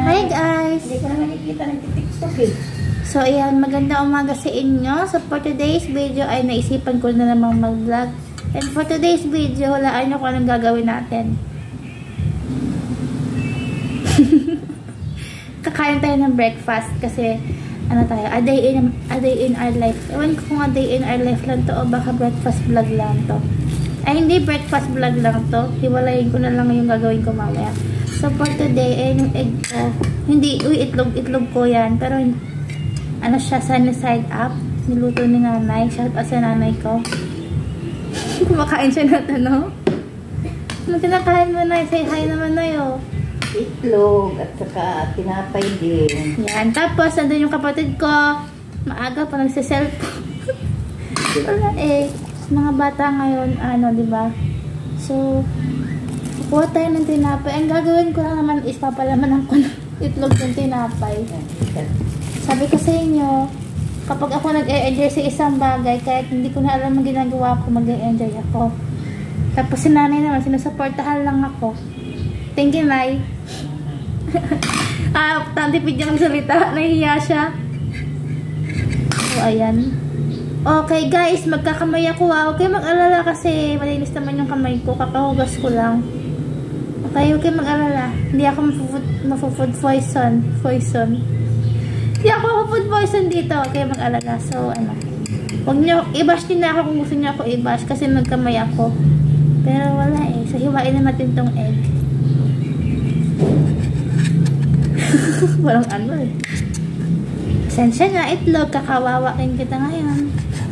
Hi guys! Hindi ko na nakikita ng TikTok eh. So ayan, magandang umaga sa inyo. So for today's video ay naisipan ko na namang mag-vlog. And for today's video, hulaan nyo kung anong gagawin natin. Kakain tayo ng breakfast kasi ano tayo, a day in our life. Ewan ko kung a day in our life lang to o baka breakfast vlog lang to. Ay hindi breakfast vlog lang to. Hiwalayin ko na lang yung gagawin ko mamaya. So for today, yung egg ko, hindi, itlog ko yan. Pero ano siya, sunny side up. Niluto ni nanay. Shout out sa nanay ko. Kumakain siya na ano? Ano kinakain mo na? Say hi naman na yun. Itlog at saka tinapay din. Yan. Tapos, nandun yung kapatid ko. Maaga pa nagsiselfone. Wala eh. Mga bata ngayon, ano, diba? So, kukuha tayo ng tinapay. Ang gagawin ko lang naman is papalamanan ko ng itlog ng tinapay. Sabi ko sa inyo, kapag ako nag-e-enjoy sa isang bagay, kahit hindi ko na alam ang ginagawa ko, mag-e-enjoy ako. Tapos si nanay naman, sinusuportahan lang ako. Thank you, Nay. Tantipid niya magsalita. Nahihiya siya. So, ayan. Okay, guys. Magkakamay ako. Huwag kayo mag-alala kasi malinis naman yung kamay ko. Kakahugas ko lang. Okay, huwag kayo mag-alala. Hindi ako mafu-food poison. Hindi ako mafu-food poison dito. Huwag kayo mag-alala. So, ano. Huwag nyo, i-bash din na ako kung gusto nyo ako i-bash kasi nagkamay ako. Pero wala eh. So, hiwain na natin tong egg. Walang ano eh. Pasensya na, itlog. Kakawawakin kita ngayon.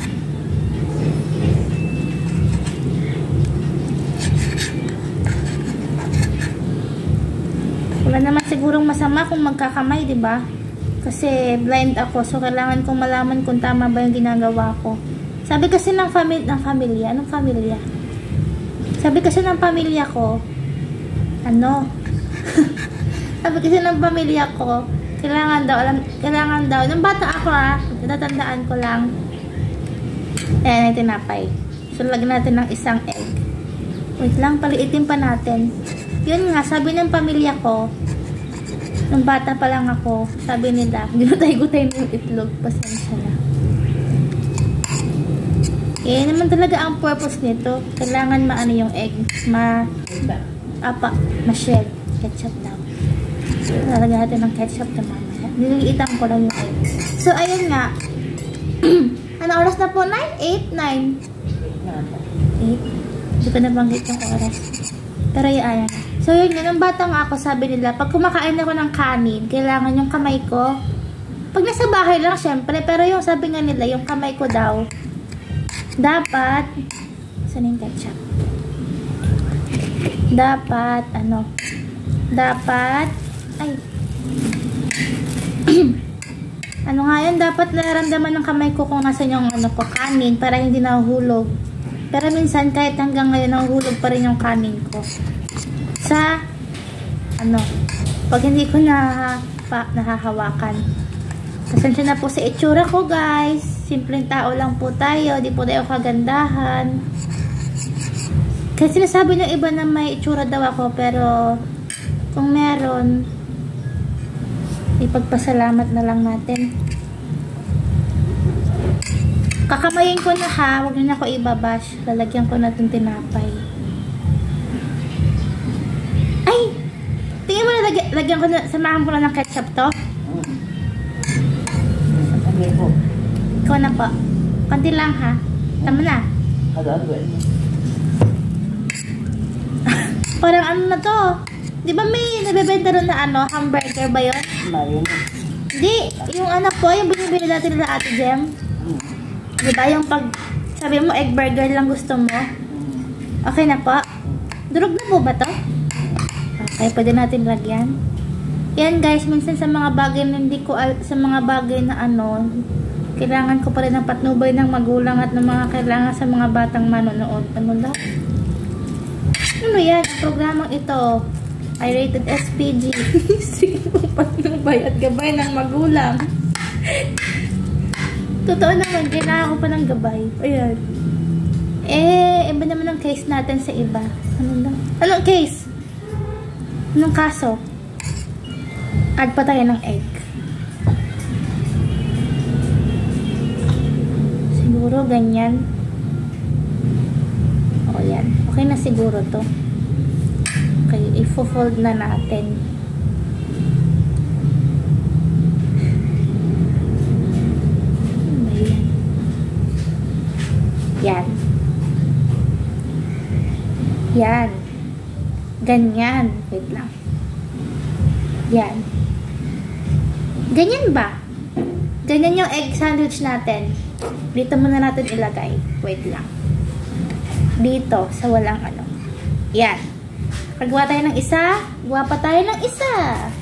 Wala naman sigurong masama kung magkakamay, diba? Kasi blind ako. So, kailangan kong malaman kung tama ba yung ginagawa ko. Sabi kasi ng pamilya. Anong pamilya? Sabi kasi ng pamilya ko, ano? Sabi kasi ng pamilya ko, kailangan daw, nung bata ako natatandaan ko lang, ayan, tinapay. So, lagyan natin ng isang egg. Wait lang, paliitin pa natin. Yun nga, sabi ng pamilya ko, nung bata pa lang ako, sabi nila, ginutay-gutay na yung itlog, pasensya na. Eh, naman talaga ang purpose nito, kailangan maano yung egg, ma-shell, ketchup daw. Lalagyan natin ng ketchup na mamaya. Nililiitan ko lang yung egg. So, ayun nga. Ano oras na po? 9? 8? 9? 8? Hindi ko nabanggit yung oras. Pero ayan. So, yun nga. Nung bata nga ako, sabi nila, pag kumakain ako ng kanin, kailangan yung kamay ko. Pag nasa bahay lang, syempre. Pero yung sabi nga nila, yung kamay ko daw, dapat, saan yung ketchup? Dapat, ay, ano nga yun, dapat nararamdaman ng kamay ko kung nasan yung kanin para hindi nahuhulog. Pero minsan kahit hanggang ngayon nahuhulog pa rin yung kanin ko. Sa, pag hindi ko nahahawakan. Pasensya na po sa itsura ko, guys. Simpleng tao lang po tayo. Di po tayo kagandahan. Kasi sinasabi ng iba na may itsura daw ako, pero kung meron, ipagpasalamat na lang natin. Kakamayin ko na ha, huwag na ako ibabash. Lalagyan ko na itong tinapay. Ay! Tingin mo na, lagyan ko na, samahan ko na ng ketchup to. Ikaw na po. Konti lang ha. Tama na. Parang ano na to? Di ba may nabibenta rin na hamburger ba yun? Di, yung po, yung binibili natin nila Ate Jem. Di ba yung pag, sabi mo egg burger lang gusto mo? Okay na po? Durog na po ba to? Okay, pwede natin lagyan. Yan guys, minsan sa mga bagay na sa mga bagay na kailangan ko pa rin ng patnubay ng magulang at ng mga kailangan sa mga batang manonood. Ano lang? Ano yan? Ang programang ito I rated SPG. Sige po, patnubay at gabay ng magulang. Totoo naman, kailangan ko pa ng gabay. Ayan. Iba naman ang case natin sa iba. Anong case? Anong kaso? Add pa tayo ng egg. Siguro ganyan. O yan. Okay na siguro to. Okay, i-fold na natin. Ayan. Yan. Yan. Ganyan. Wait lang. Yan. Ganyan ba? Ganyan yung egg sandwich natin. Dito muna natin ilagay. Wait lang. Dito, sa walang ano. Yan. Paggawa tayo ng isa, gawa pa tayo ng isa.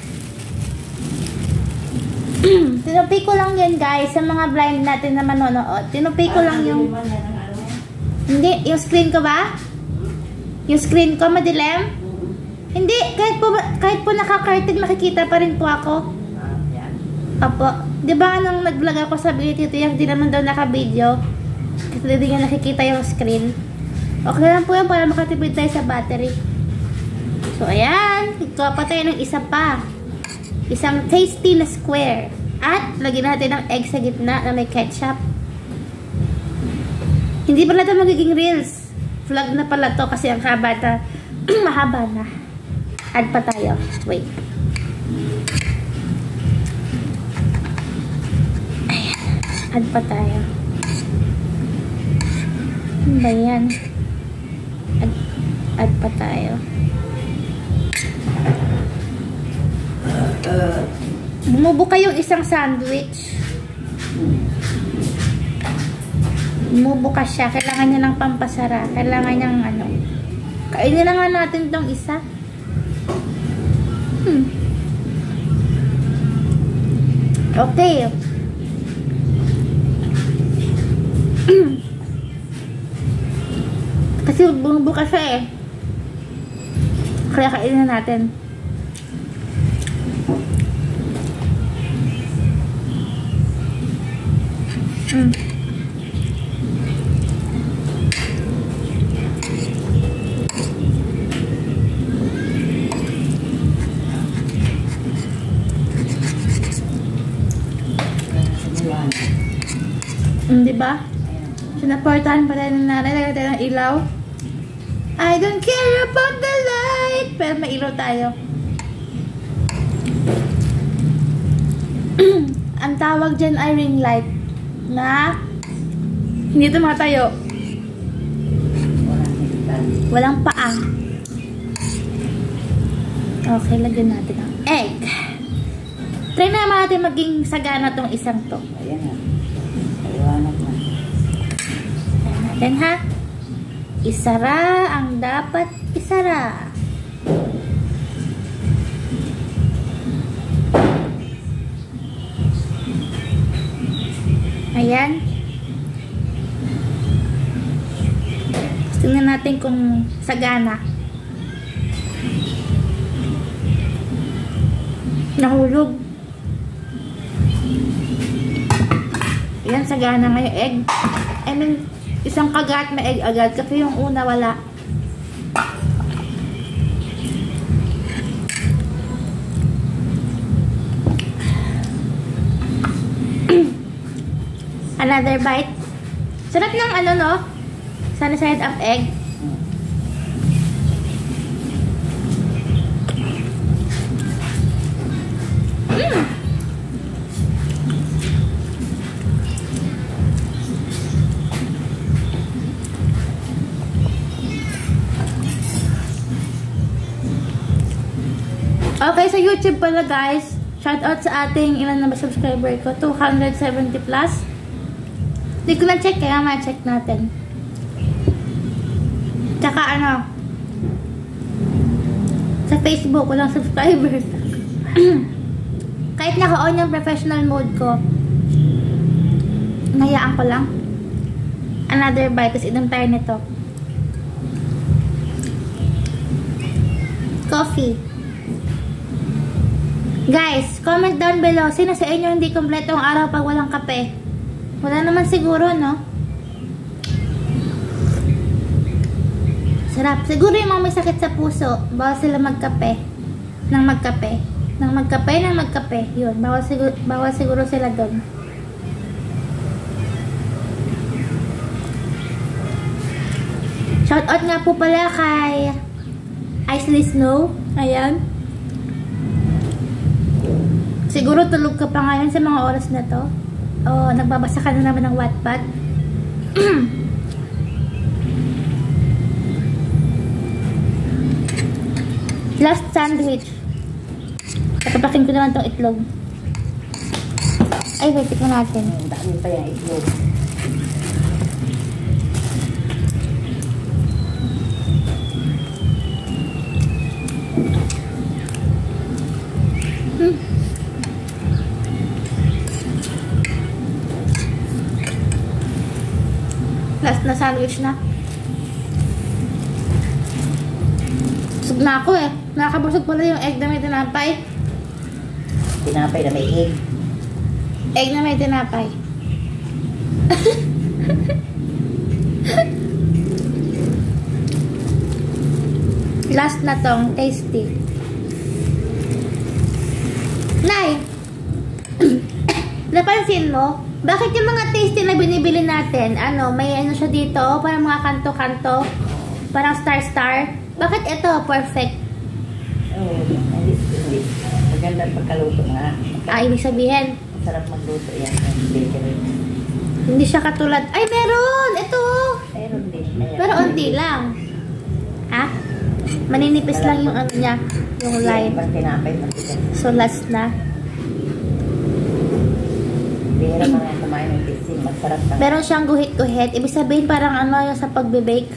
Tinupi ko lang yan, guys, sa mga blind natin na manonood. Tinupi ko lang yung... Hindi, yung screen ko ba? Yung screen ko, madilim? Hindi, kahit po naka-curtain, makikita pa rin po ako. Apo, di ba nung nag-vlog ako sa Tito Yang, di naman daw naka-video. Kasi hindi nga nakikita yung screen. Okay lang po yan para makatipid tayo sa battery. So, ayan. Ikaw pa tayo ng isa pa. Isang tasty na square. At, lagyan natin ng egg sa gitna na may ketchup. Hindi pala ito magiging reels. Vlog na pala to kasi ang haba na. Mahaba na. Add pa tayo. Wait. Add pa tayo. Ano ba yan? Add pa tayo. Bumubuka yung isang sandwich. Bumubuka siya. Kailangan niya ng pampasara. Kailangan niyang ano. Kainin na nga natin tong isa. Okay. Kasi bumubuka siya eh. Kaya kainin na natin. Diba? Sinaportahan pa tayo ng nanay. Lagay tayo ng ilaw. I don't care about the light. Pero may ilaw tayo. Ang tawag dyan ay ring light. Na hindi tumatayo. Walang paa. Okay, lagyan natin ang egg. Try naman natin maging sagana tong isang to. Ayan na. Paliwanag na. Ayan natin ha. Isara ang dapat isara. Ayan. Tingnan natin kung sagana. Nahulog. Ayan, sagana nga yung egg. I mean, isang kagat may egg agad. Kasi yung una wala. Another bite. Sarap ng ano, no? Sunny side up egg. Okay, sa YouTube pala guys. Shout out sa ating ilan na ba subscriber ko? 270 plus. Hindi ko na-check, kaya ma-check natin. Tsaka ano, sa Facebook, walang subscribers. Kahit naka-on yung professional mode ko, nahayaan ko lang. Another bite, kasi inom tayo nito. Coffee. Guys, comment down below, sino sa inyo hindi kompleto ang araw pag walang kape? Wala naman siguro, no? Sarap. Siguro yung mga may sakit sa puso, bawal sila magkape. Nang magkape. Nang magkape. Yun, bawal siguro sila doon. Shoutout nga po pala kay Isley Snow. Ayan. Siguro tulog ka pa ngayon sa mga oras na to. O, nagbabasa ka na naman ng Wattpad. Last sandwich. Patapakin ko naman tong itlog. Ay, wait, tikman natin. Dami pa yung itlog. Last na sandwich na. Busog na ako eh. Nakakabusog pala yung egg na may tinapay. Tinapay na may egg. Egg na may tinapay. Last na tong tasty. Nay! Napansin mo? Bakit yung mga tasty na binibili natin, may ano siya dito, parang mga kanto-kanto, parang star-star. Bakit ito, perfect? Oo, hindi. Magandang pagkaluto nga. Ibig sabihin, Masarap magluto yan. Bakery. hindi siya katulad, ay meron! Ito! Meron din. Pero onti lang. Ha? Maninipis lang yung ano niya, yung line. Pag tinapay, matigas. So last na. Bihira mga kumain ng pizza. Masarap na. Meron siyang guhit-guhit. Ibig sabihin parang yung sa pagbe-bake.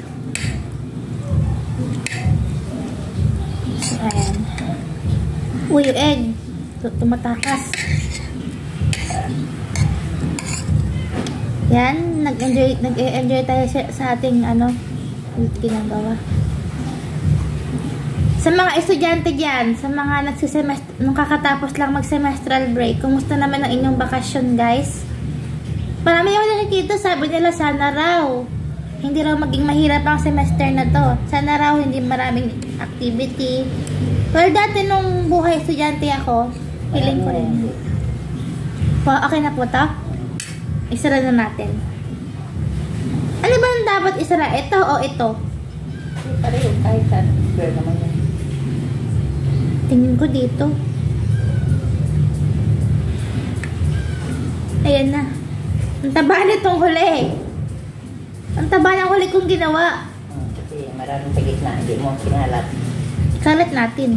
So, ayan. Uy, yung egg. Tumatakas. Yan. Nag-enjoy tayo sa ating ginagawa. Sa mga estudyante dyan, sa mga nung kakatapos lang mag-semestral break, kumusta naman ang inyong bakasyon, guys? Marami yung nakikita, sabi nila, sana raw. Hindi raw maging mahirap ang semester na to. Sana raw hindi maraming activity. Pero dati nung buhay estudyante ako, feeling ko rin. Okay na po to? Isara na natin. Ano ba ang dapat isara? Ito o ito? Pareho, kahit saan. Square naman yan. Tingin ko dito. Ayan na. Ang taba nitong huli. Ang taba ng huli kong ginawa. Kasi maraming sa gitna. Hindi mo sinalat. Kalat natin.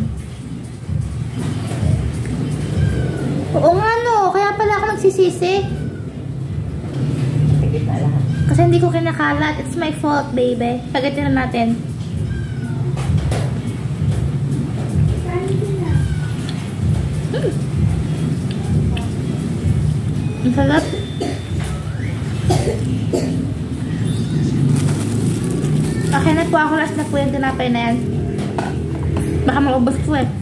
Oo nga no. Kaya pala ako nagsisisi. Sa gitna lahat. Kasi hindi ko kinakalat. It's my fault, baby. Pagdating na natin. Ang sarap. Okay na po ako. Last na po yung tinapay na yan. Baka maubos po eh.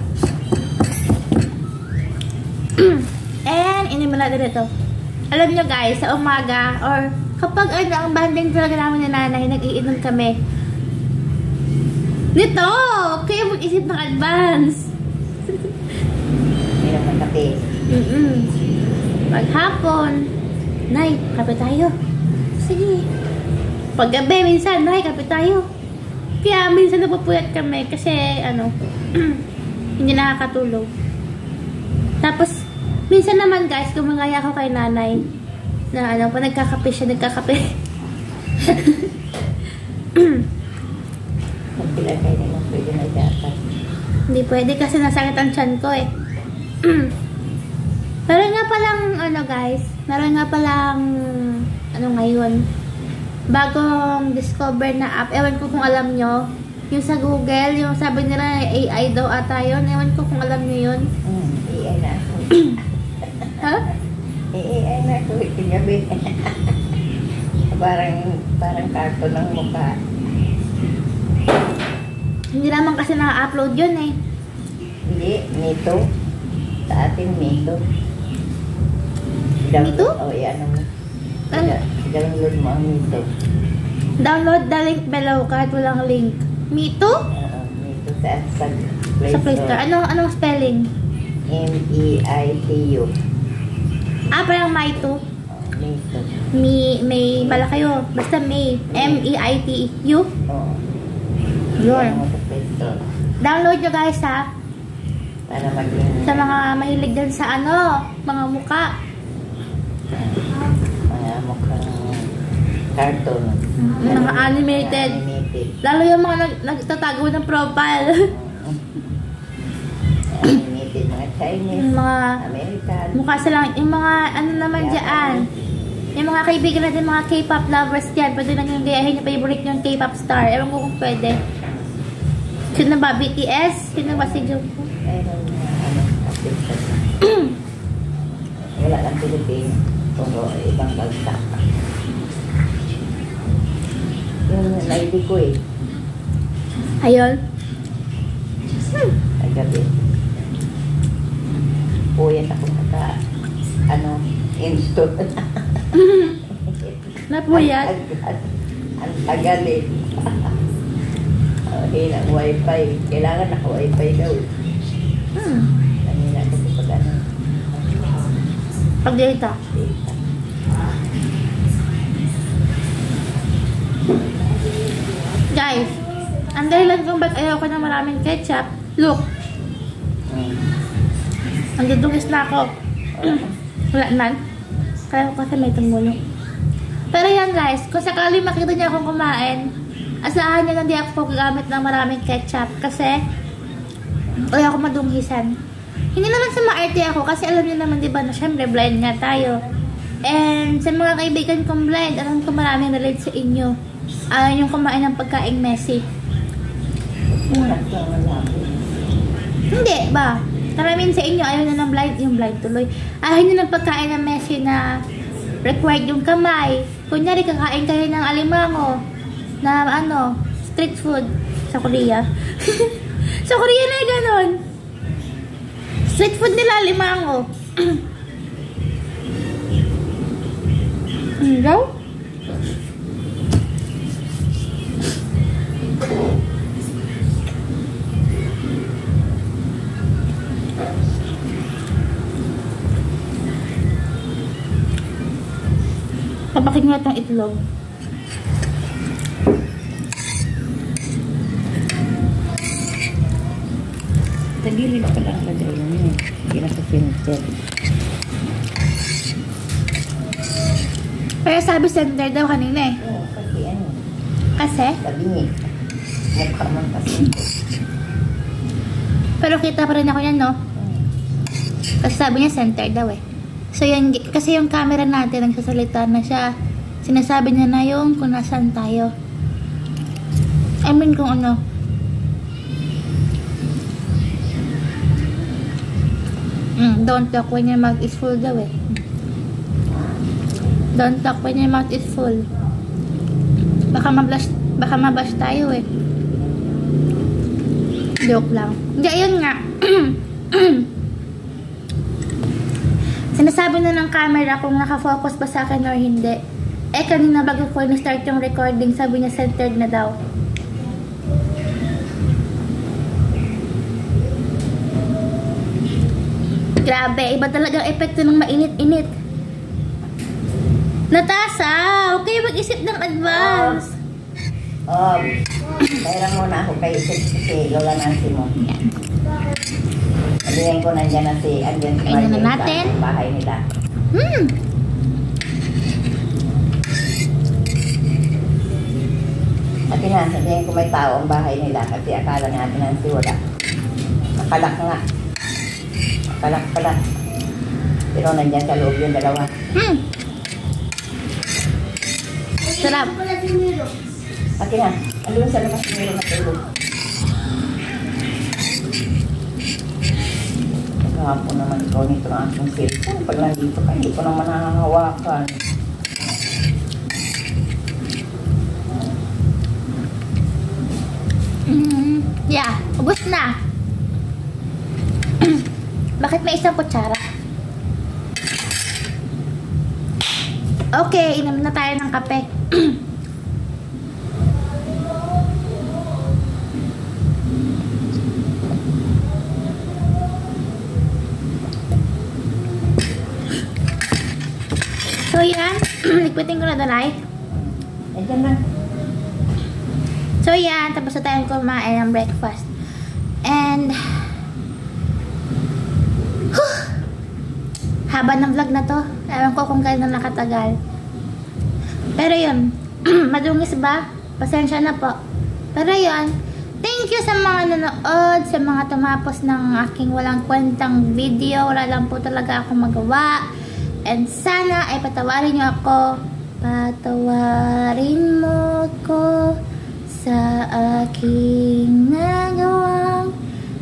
And, inimin natin ito. Alam nyo guys, sa umaga, or kapag ang banding talaga namin ni nanay, nag-iinom kami. Nito! Kaya mag-isip ng advance. Hirap ng kape. Paghapon, Nay, kape tayo. Sige. Paggabi, minsan, Nay, kape tayo. Kaya minsan napupuyat kami kasi, hindi nakakatulog. Tapos, minsan naman guys, gumagaya ako kay nanay na pa nagkakape siya, nagkakape. Kung pila kayo naman pwede na dapat. Hindi pwede kasi nasakit ang tiyan ko eh. Meron nga palang, guys, meron nga palang, ngayon, bagong discover na app. Ewan ko kung alam nyo. Yung sa Google, yung sabi nila AI daw ata yun. Ewan ko kung alam nyo yun. AI na ako. Ha? AI na ako. Kinabi. parang cartoon ng mukha. Hindi naman kasi naka-upload yun eh. Hindi, nito. Sa atin, nito. Nito? Oo, ano mo. Download mo ang nito. Download the link below kahit walang link. Mito? Oo, nito sa Play Sa Play Store. Store. Anong spelling? M-E-I-T-U. Ah, parang Maitu. Mito. May malaki yun. Basta May. M-E-I-T-U. Oo. Yun. Kaya mo sa Play Store. Download nyo guys ha. Para maging Sa mga mahilig din sa ano, mga muka. mga mukhang cartoon. Mga animated. Animated. Lalo yung mga nagtatago ng profile. Animated, mga Chinese, Yung mga American. mukha silang, yung mga ano naman dyan. Yung mga kaibigan natin, mga K-pop lovers dyan. Pwede na yung gayahin yung favorite yung K-pop star. Ewan ko kung pwede. Sino ba? BTS? Sino ba si Jungkook? Meron na artista. Wala lang Pilipino. Puro ibang bansa. Yung naibig ko eh. Ayun. Nagabi. Puyat ako install. Napuyat. Ang tagal eh. Hinang wifi. Kailangan naka-wifi daw. Kanina kasi pag ano. Pag-data. Data. Guys, ang dahilan kung ba't ayaw ko ng maraming ketchup, look, ang dudungis na ako. Wala man. Kaya ko kasi may tumulo. Pero yan guys, kung sakali makita niya akong kumain, asahan niya na hindi ako gagamit ng maraming ketchup kasi ayaw ko madunghisan. Hindi naman sa maarte ako kasi alam niyo naman diba na syempre blind nga tayo. And sa mga kaibigan kong blind, alam ko maraming relate sa inyo. Ayaw yung kumain ng pagkaing messy. Hindi ba? Karamihan sa inyo ayaw na ng blind, yung blind tuloy. Ayaw nyo ng pagkain ng messy na required yung kamay. Kunyari kakain kayo ng alimango na ano, street food sa Korea. Sa Korea na ganon. Street food nila alimango. Daw? Papakin nga itong itlog. Sa gilid pa lang lagay yun eh. Hindi na sa center. Pero sabi center daw kanina eh. Oo, kasi ano. Kasi? Sabi niya. Mukha man kasi. Pero kita pa rin ako yan, no? Kasi sabi niya center daw eh. So yan, kasi yung camera natin nagsasalita na siya. Sinasabi niya na yung kung nasaan tayo. I mean kung ano. Don't talk when your mouth is full daw eh. Don't talk when your mouth is full. Baka mablush tayo eh. Joke lang. Hindi, ayun nga. Sinasabi na ng camera kung nakafocus ba sa akin or hindi. Eh, kanina bago ko na-start yung recording, sabi niya centered na daw. Grabe, iba talagang epekto ng mainit-init. Natasa, okay mag-isip ng advance. Kailan muna ako kay kasi Lola Nancy mo. Sabihin ko nandiyan na si Kainin na natin. Sa bahay nila. At na, sabihin ko may tao ang bahay nila kasi akala natin Nancy wala. Nakalak nga. Nakalak. Pero nandiyan sa loob yung dalawa. Sarap. Pati na, andun sa labas nila matulog. Nagkakapo naman ikaw nito ang aking cellphone. Pag nandito ka, hindi ko naman nakahawakan. Yeah, ubos na. Bakit may isang kutsara? Okay, inom na tayo ng kape. So yan, ligpitin ko na doon ay. Diyan lang. So yan, tapos na tayong kumain ng breakfast. And, haba ng vlog na to. Ewan ko kung kailan nakatagal. Pero yun, madungis ba? Pasensya na po. Pero yun, thank you sa mga nanood, sa mga tumapos ng aking walang kwentang video. Wala lang po talaga akong magawa. And sana ay patawarin nyo ako. Patawarin mo ko sa aking nagawang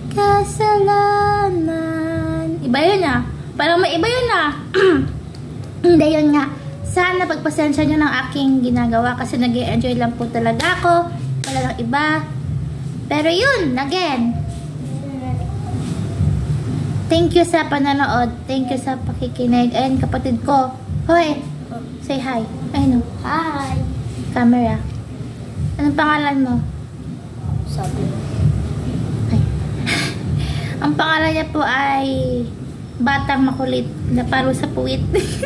kasalanan. Iba yun ah. Parang may iba yun ah. Hindi yun nga. Sana pagpasensya nyo ng aking ginagawa kasi nag-enjoy lang po talaga ako. Wala lang iba. Pero yun, again. Thank you sa pananood. Thank you sa pakikinig. Ayun, kapatid ko. Hoy, say hi. Ayun o. Hi! Camera. Anong pangalan mo? Sabi mo. Ay. Ang pangalan niya po ay Batang Makulit na paro sa puwit.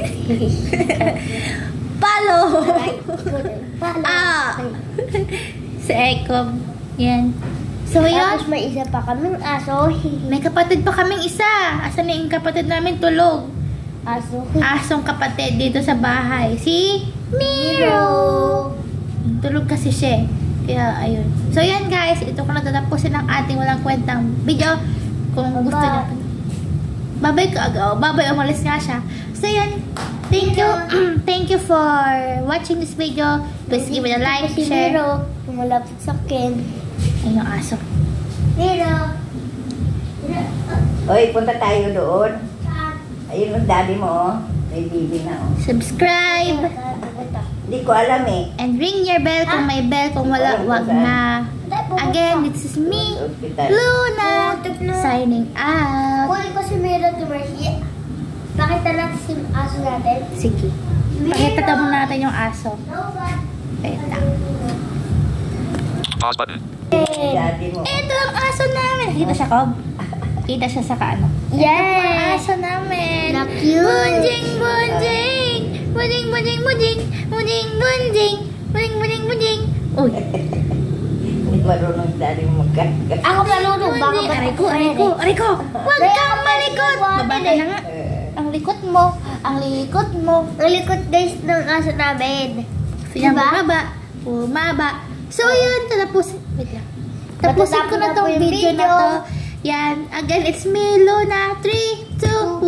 Palo! Ah! Si Ekom. Yan. So, yun. Tapos may isa pa kaming aso. May kapatid pa kaming isa. Asan na yung kapatid namin? Tulog. Aso. Asong kapatid dito sa bahay. Si Miro. Tulog kasi siya. Kaya, ayun. So, yan guys. Ito ko na tatapusin ang ating walang kwentang video. Kung gusto nyo. Babay ka agaw. Babay, umalis nga siya. So, yan. Thank you. Thank you for watching this video. Please give it a like, Si share. Miro, pumalapit sa akin. Ayun yung aso. Miro! Oy, punta tayo doon. Ayun ang daddy mo, oh. May bibi na, oh. Subscribe. Hindi ko alam eh. And ring your bell kung may bell. Kung wala, wag na. Again, this is me, Luna, signing out. Kunin ko si Miro to Mercy. Pakita natin si aso natin. Sige. Pakita daw muna natin yung aso. Wait lang. Pause button. Daddy mo. Ito ang aso namin. Kita siya, Cob? Kita siya sa kaano. Ito po ang Yes! aso namin. Na cute. Bunjing, bunjing. Bunjing, bunjing, bunjing. Bunjing, bunjing. Bunjing, bunjing, bunjing. Uy. Hindi marunong daddy mo magkakas. Ako malunod. Baka Bunjing. Aray ko, aray ko, aray ko. Huwag kang malikot. Baba ka na nga. Ang likot mo. Ang likot mo. Ang likod guys ng aso namin. Yan, Diba? bumaba. So, yun, wait lang. Tapusin ko na Matatapos na po tong yung video na video. to. Yan, again, it's me, Luna. 3, 2,